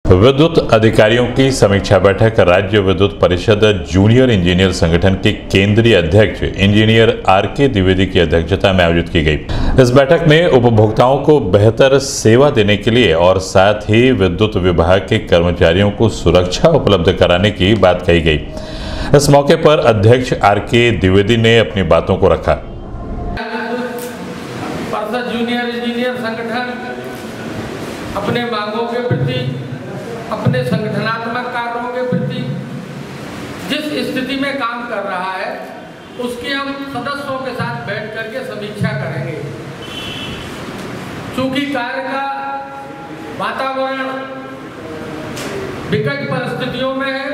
विद्युत अधिकारियों की समीक्षा बैठक राज्य विद्युत परिषद जूनियर इंजीनियर संगठन के केंद्रीय अध्यक्ष इंजीनियर आर.के. द्विवेदी की अध्यक्षता में आयोजित की गई। इस बैठक में उपभोक्ताओं को बेहतर सेवा देने के लिए और साथ ही विद्युत विभाग के कर्मचारियों को सुरक्षा उपलब्ध कराने की बात कही गई। इस मौके पर अध्यक्ष आर.के. द्विवेदी ने अपनी बातों को रखा। जूनियर इंजीनियर संगठन अपने मांगों के प्रति, अपने संगठनात्मक कार्यों के प्रति जिस स्थिति में काम कर रहा है उसकी हम सदस्यों के साथ बैठ करके समीक्षा करेंगे। चूंकि कार्य का वातावरण विकट परिस्थितियों में है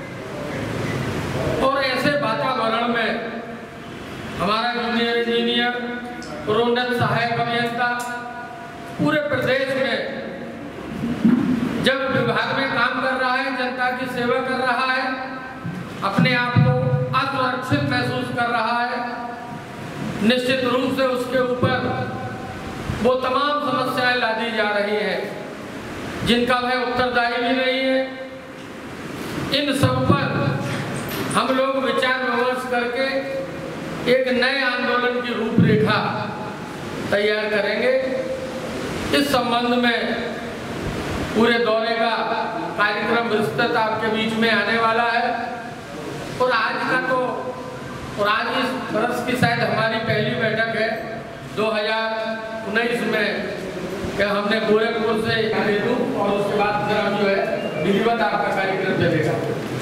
और ऐसे वातावरण में हमारा जूनियर इंजीनियर, प्रोन्नत सहायक अभियंता पूरे प्रदेश में जब विभाग में काम कर रहा है, जनता की सेवा कर रहा है, अपने आप को असुरक्षित महसूस कर रहा है, निश्चित रूप से उसके ऊपर वो तमाम समस्याएं लादी जा रही हैं जिनका वह उत्तरदायी भी नहीं है। इन सब पर हम लोग विचार विमर्श करके एक नए आंदोलन की रूपरेखा तैयार करेंगे। इस संबंध में पूरे दौरे का कार्यक्रम विस्तृत आपके बीच में आने वाला है और आज इस वर्ष की शायद हमारी पहली बैठक है 2019 में क्या हमने गोरखपुर से और उसके बाद जो है विधिवत आपका कार्यक्रम चलेगा।